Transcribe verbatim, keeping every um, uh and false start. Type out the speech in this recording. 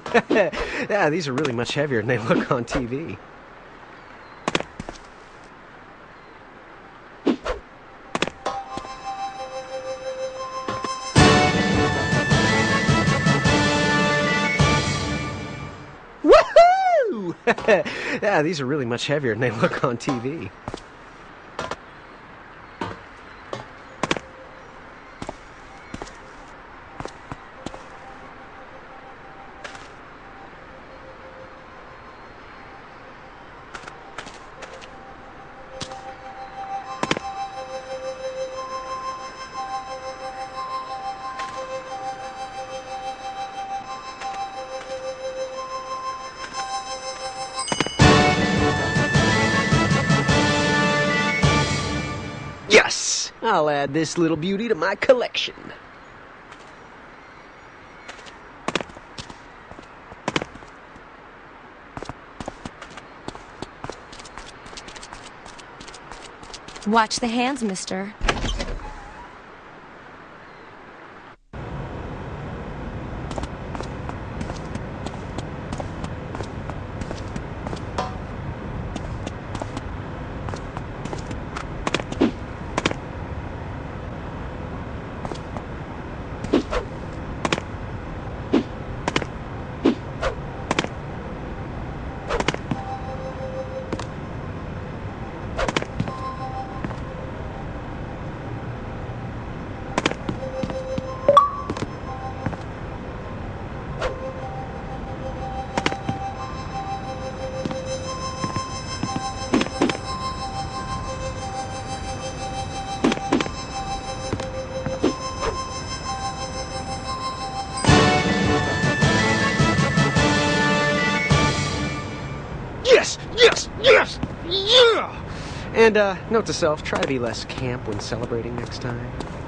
Yeah, these are really much heavier than they look on T V. Woohoo! Yeah, these are really much heavier than they look on T V. Yes! I'll add this little beauty to my collection. Watch the hands, mister. Yes! Yes! Yes! Yeah! And, uh, note to self, try to be less camp when celebrating next time.